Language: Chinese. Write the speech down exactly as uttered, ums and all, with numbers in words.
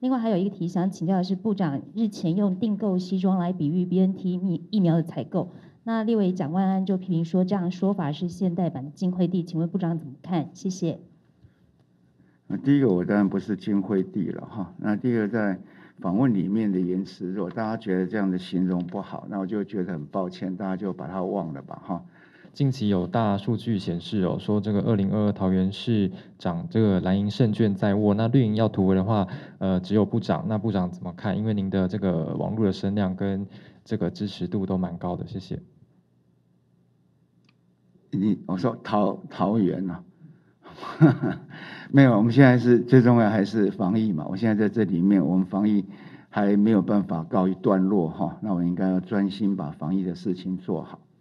另外还有一个题想请教的是，部长日前用订购西装来比喻 B N T 疫疫苗的采购，那立委蒋万安就批评说，这样说法是现代版的金惠帝，请问部长怎么看？谢谢。 第一个，我当然不是金惠帝了哈。那第二个，在访问里面的言辞，如果大家觉得这样的形容不好，那我就觉得很抱歉，大家就把它忘了吧哈。 近期有大数据显示哦，说这个二零二二桃园市长这个蓝营胜券在握，那绿营要突围的话，呃，只有部长。那部长怎么看？因为您的这个网络的声量跟这个支持度都蛮高的，谢谢。 你我说桃桃园啊，没有，我们现在是最重要还是防疫嘛。我现在在这里面，我们防疫还没有办法告一段落哈，那我应该要专心把防疫的事情做好。